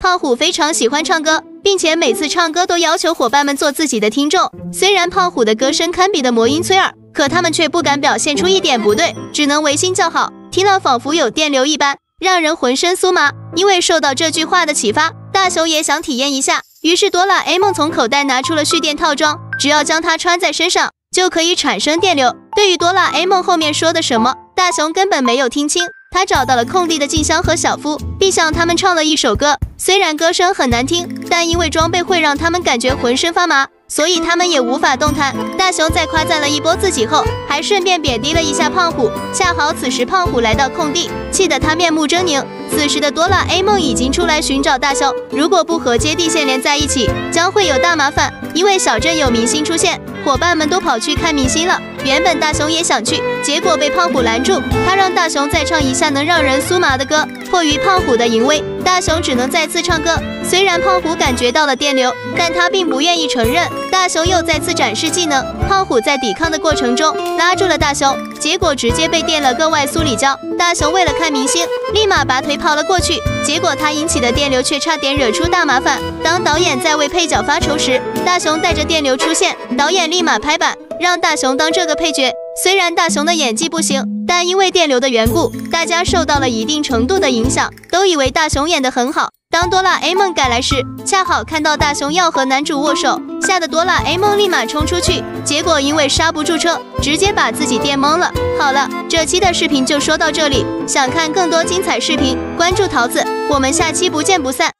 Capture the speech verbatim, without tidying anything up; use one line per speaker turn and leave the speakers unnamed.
胖虎非常喜欢唱歌，并且每次唱歌都要求伙伴们做自己的听众。虽然胖虎的歌声堪比的魔音催耳，可他们却不敢表现出一点不对，只能违心叫好，听了仿佛有电流一般，让人浑身酥麻。因为受到这句话的启发，大雄也想体验一下，于是哆啦 A 梦从口袋拿出了蓄电套装，只要将它穿在身上，就可以产生电流。对于哆啦 A 梦后面说的什么，大雄根本没有听清。他找到了空地的静香和小夫，并向他们唱了一首歌。虽然歌声很难听，但因为装备会让他们感觉浑身发麻，所以他们也无法动弹。大雄在夸赞了一波自己后，还顺便贬低了一下胖虎。恰好此时胖虎来到空地，气得他面目狰狞。此时的哆啦 A 梦已经出来寻找大雄，如果不和接地线连在一起，将会有大麻烦。因为小镇有明星出现，伙伴们都跑去看明星了。原本大雄也想去，结果被胖虎拦住，他让大雄再唱一下能让人酥麻的歌。迫于胖虎的淫威，大雄只能再次唱歌。虽然胖虎感觉到了电流，但他并不愿意承认。大雄又再次展示技能，胖虎在抵抗的过程中拉住了大雄，结果直接被电了个外酥里焦。大雄为了看明星，立马拔腿跑了过去，结果他引起的电流却差点惹出大麻烦。当导演在为配角发愁时，大雄带着电流出现，导演立马拍板，让大雄当这个配角。虽然大雄的演技不行，但因为电流的缘故，大家受到了一定程度的影响，都以为大雄演得很好。当哆啦 A 梦赶来时，恰好看到大雄要和男主握手，吓得哆啦 A 梦立马冲出去，结果因为刹不住车，直接把自己电懵了。好了，这期的视频就说到这里，想看更多精彩视频，关注桃子，我们下期不见不散。